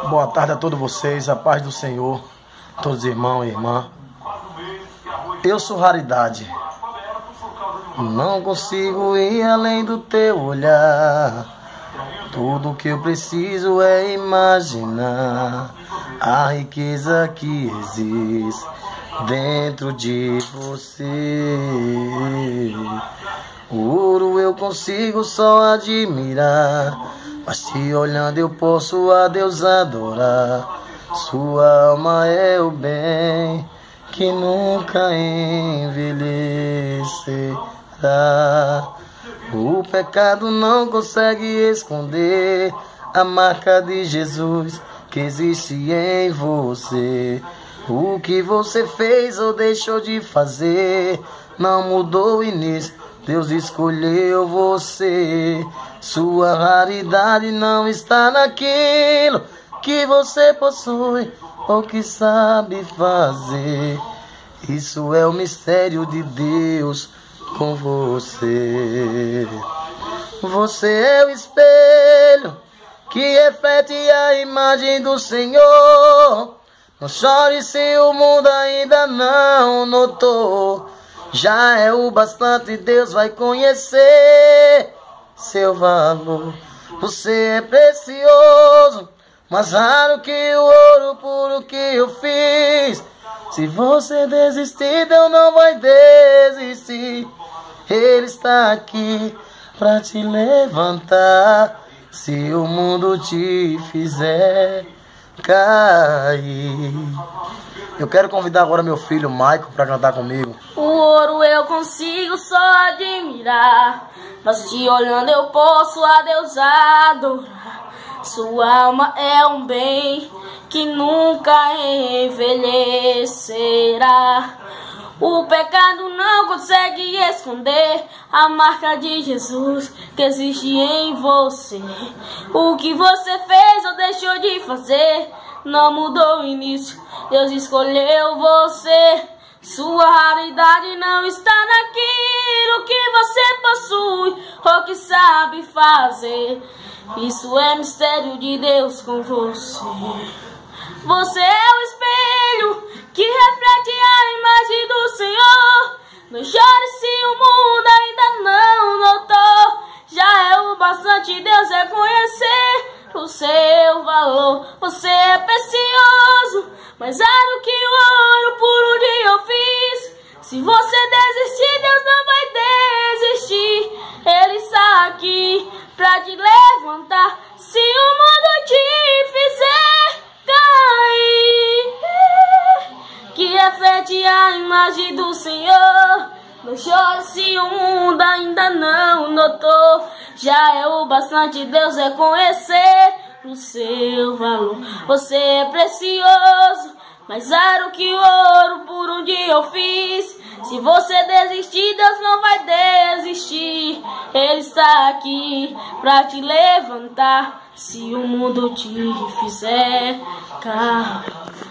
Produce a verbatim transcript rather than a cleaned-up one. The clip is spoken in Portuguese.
Boa tarde a todos vocês, a paz do Senhor, todos irmãos e irmãs. Eu sou raridade, não consigo ir além do teu olhar. Tudo que eu preciso é imaginar a riqueza que existe dentro de você. O ouro eu consigo só admirar, mas te olhando eu posso a Deus adorar. Sua alma é o bem que nunca envelhecerá. O pecado não consegue esconder a marca de Jesus que existe em você. O que você fez ou deixou de fazer não mudou o início. Deus escolheu você. Sua raridade não está naquilo que você possui ou que sabe fazer. Isso é o mistério de Deus com você. Você é o espelho que reflete a imagem do Senhor. Não chore se o mundo ainda não notou. Já é o bastante, Deus vai conhecer seu valor. Você é precioso, mais raro que o ouro puro que eu fiz. Se você desistir, Deus não vai desistir. Ele está aqui para te levantar. Se o mundo te fizer cair. Eu quero convidar agora meu filho Michael para cantar comigo. O ouro eu consigo só admirar, mas te olhando eu posso a Deus adorar. Sua alma é um bem que nunca envelhecerá. O pecado não consegue esconder a marca de Jesus que existe em você. O que você fez ou deixou de fazer não mudou o início. Deus escolheu você. Sua raridade não está naquilo que você possui ou que sabe fazer. Isso é mistério de Deus com você. Você é o espelho que reflete a imagem do Senhor. Não chore se o mundo ainda não notou. Já é o bastante Deus reconhecer o seu valor. Você é precioso, mais raro que o ouro por onde eu fiz. Se você desistir, Deus não vai desistir. Ele está aqui pra te levantar. Se o mundo te fizer cair, que reflete a imagem do Senhor. Não chore se o mundo ainda não notou. Já é o bastante Deus reconhecer o seu valor. Você é precioso, mais raro que o ouro por onde eu fiz. Se você desistir, Deus não vai desistir. Ele está aqui pra te levantar. Se o mundo te fizer cair.